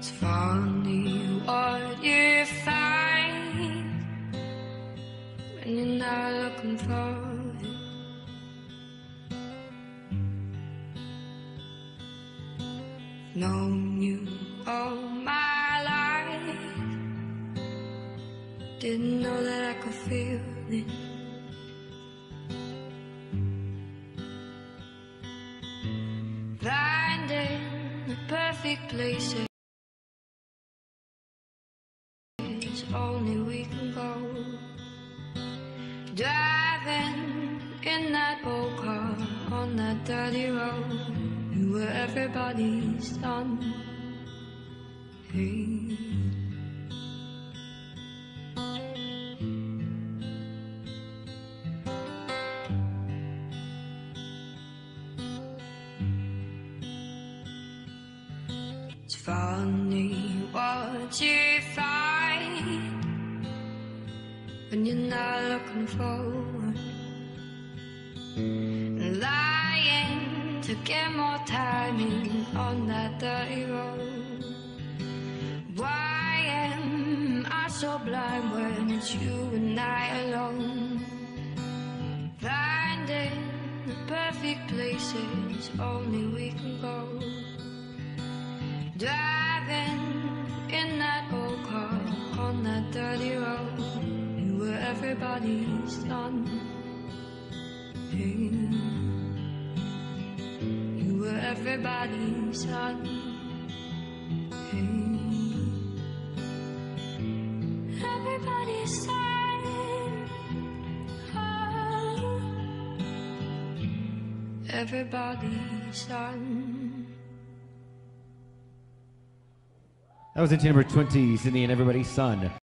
It's funny what you find when you're not looking for it. I've known you all my life, didn't know that I could feel it. Finding the perfect places only we can go. Driving in that old car on that dirty road, you were everybody's son. Hey. It's funny what you find when you're not looking forward, lying to get more time in on that dirty road. Why am I so blind when it's you and I alone? Finding the perfect places only we can go. Driving in that old car on that dirty road, you were everybody's son. Hey. You were everybody's son. Hey. Everybody's son. Oh. Everybody's son. That was into number 20, Sydney and Everybody's Son.